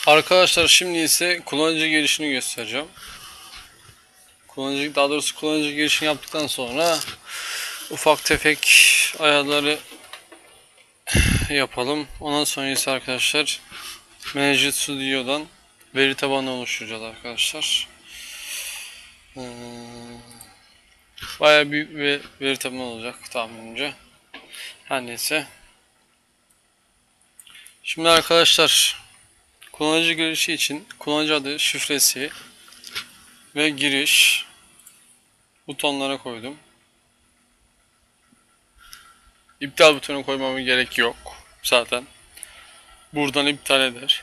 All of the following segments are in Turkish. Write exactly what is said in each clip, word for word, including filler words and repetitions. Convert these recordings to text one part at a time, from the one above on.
Arkadaşlar şimdi ise kullanıcı girişini göstereceğim. Kullanıcı, daha doğrusu kullanıcı girişini yaptıktan sonra ufak tefek ayarları yapalım. Ondan sonra ise arkadaşlar Manager Studio'dan veri tabanı oluşturacağız arkadaşlar. Ee, bayağı büyük bir veri tabanı olacak tahminimce. Her neyse. Şimdi arkadaşlar kullanıcı girişi için kullanıcı adı, şifresi ve giriş butonlara koydum. İptal butonu koymama gerek yok zaten. Buradan iptal eder.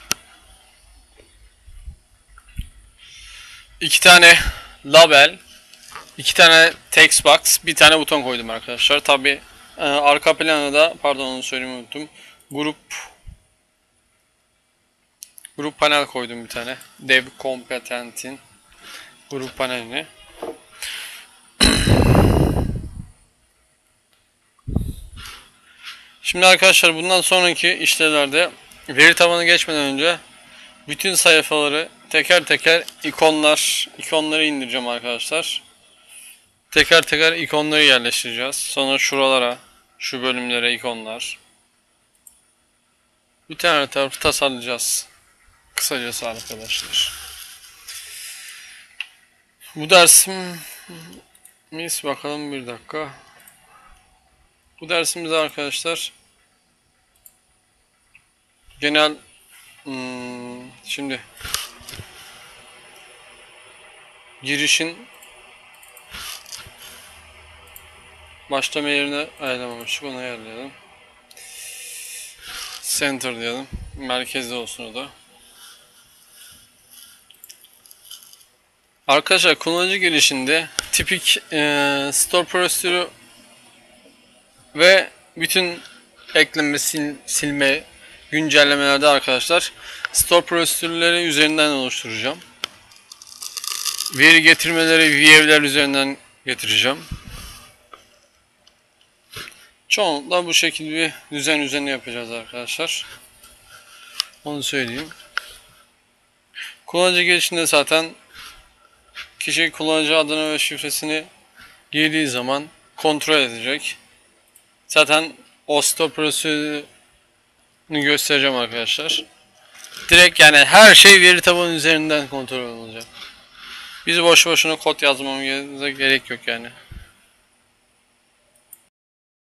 İki tane label, iki tane text box, bir tane buton koydum arkadaşlar. Tabi e, arka plana da, pardon onu söylemeyi unuttum. Grup grup panel koydum bir tane. Dev Competent'in grup panelini. Şimdi arkadaşlar bundan sonraki işlevlerde veri tabanı geçmeden önce bütün sayfaları teker teker ikonlar, ikonları indireceğim arkadaşlar. Teker teker ikonları yerleştireceğiz. Sonra şuralara, şu bölümlere ikonlar. Bütün her tarafı tasarlayacağız. Kısacası arkadaşlar. Bu dersimiz bakalım bir dakika. Bu dersimizde arkadaşlar genel hmm, şimdi girişin başlama yerini ayarlamamıştık, onu ayarlayalım. Center diyelim. Merkezde olsun o da. Arkadaşlar kullanıcı girişinde tipik e, store prosedürü ve bütün ekleme, sil, silme, güncellemelerde arkadaşlar store prosedürleri üzerinden oluşturacağım. Veri getirmeleri view'ler üzerinden getireceğim. Çoğunlukla bu şekilde bir düzen üzerine yapacağız arkadaşlar. Onu söyleyeyim. Kullanıcı girişinde zaten kişi kullanıcı adını ve şifresini girdiği zaman kontrol edecek. Zaten o store prosedürünü göstereceğim arkadaşlar. Direkt yani her şey veri tabanı üzerinden kontrol olacak. Biz boş boşuna kod yazmamıza gerek yok yani.